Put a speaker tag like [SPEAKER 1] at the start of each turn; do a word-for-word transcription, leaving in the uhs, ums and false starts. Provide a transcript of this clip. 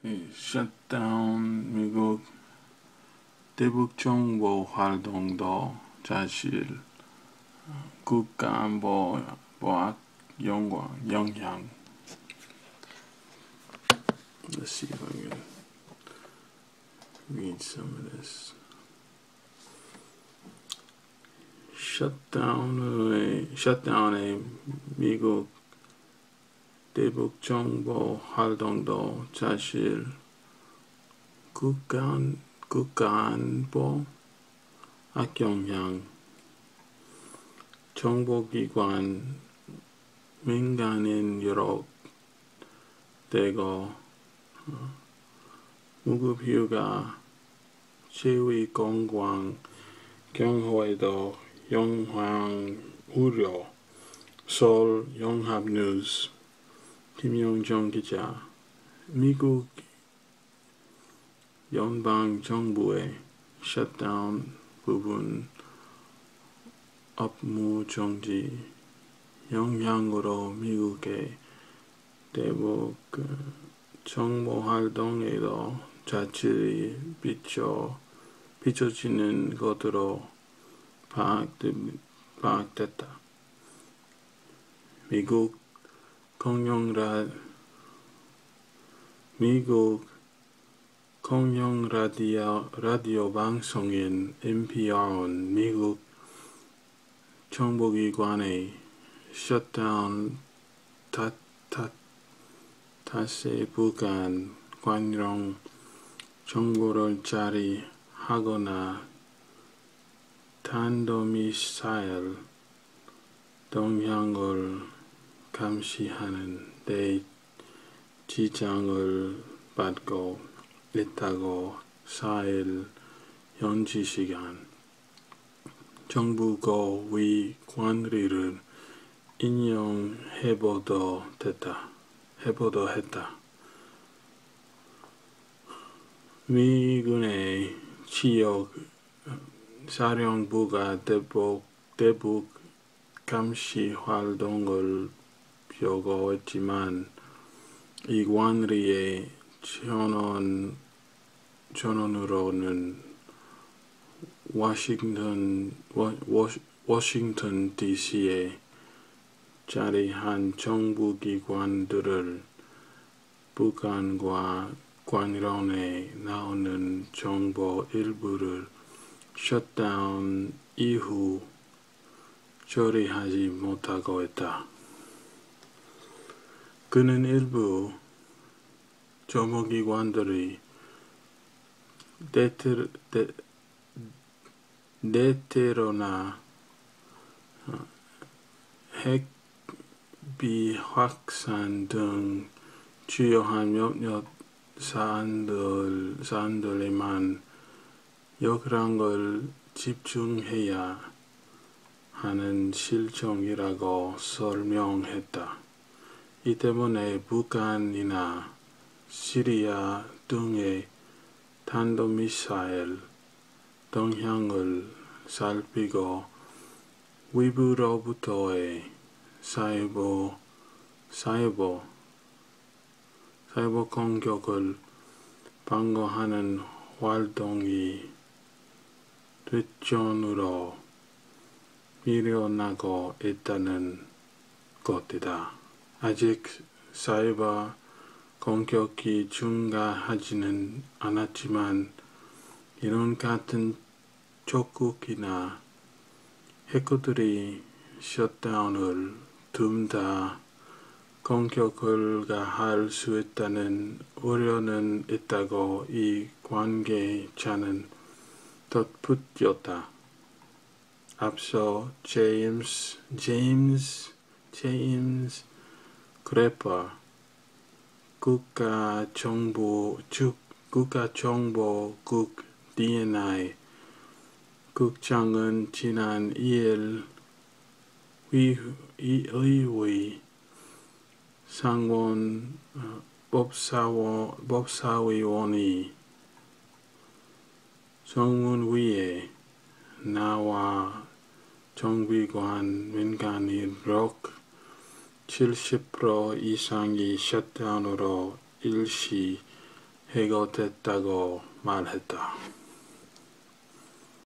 [SPEAKER 1] 셧다운 미국 대북정보 활동도 사실 국가안보에 영향. Let's see if I can read some of this. 셧다운의 셧다운의 미국 대북정보 활동도 사실 국가 국가안보 악영향. 정보기관 민간인 유럽 대거 무급휴가 시위 공강 경호에도 영향 우려. 서울 연합뉴스 김용정 기자. 미국 연방정부의 셧다운 부분 업무 정지 영향으로 미국의 대북 정보활동에도 자질이 비춰, 비춰지는 것으로 파악됐다. 미국 공영 미국 공영 라디오, 라디오 방송인 엔피알은 미국 정보기관의 셧다운 탓에 북한 관련 정보를 처리하거나 탄도미사일 동향을 감시하는 데 지장을 받고 있다고 사일 현지 시간 정부 고위 관리를 인용해보도 했다. 해보도 했다. 미군의 지역 사령부가 대북, 대북 감시 활동을 보고했지만 이 관리의 전원, 전원으로는 워싱턴, 워, 워싱턴 디씨에 자리한 정부기관들을 북한과 관련해 나오는 정보 일부를 셧다운 이후 처리하지 못하고 있다. 그는 일부 정보기관들이 대테러, 대, 대테러나 핵 비확산 등 주요한 몇몇 사안들, 사안들에만 역량을 집중해야 하는 실정이라고 설명했다. 이 때문에 북한이나 시리아 등의 탄도미사일 동향을 살피고 위부로부터의 사이버, 사이버, 사이버 공격을 방어하는 활동이 뒷전으로 밀려나고 있다는 것이다. 아직 사이버 공격이 증가하지는 않았지만 이런 같은 적극이나 해커들이 셧다운을 듬다 공격을 가할 수 있다는 우려는 있다고 이 관계자는 덧붙였다. 앞서 제임스, 제임스, 제임스 그래퍼 국가정보, 즉 국가정보국 디엔아이 국장은 지난 이일 의회 상원 법사wo, 법사위원이 정문위에 나와 정비관 민간인력 칠십 퍼센트 이상이 셧다운으로 일시 해가 됐다고 말했다.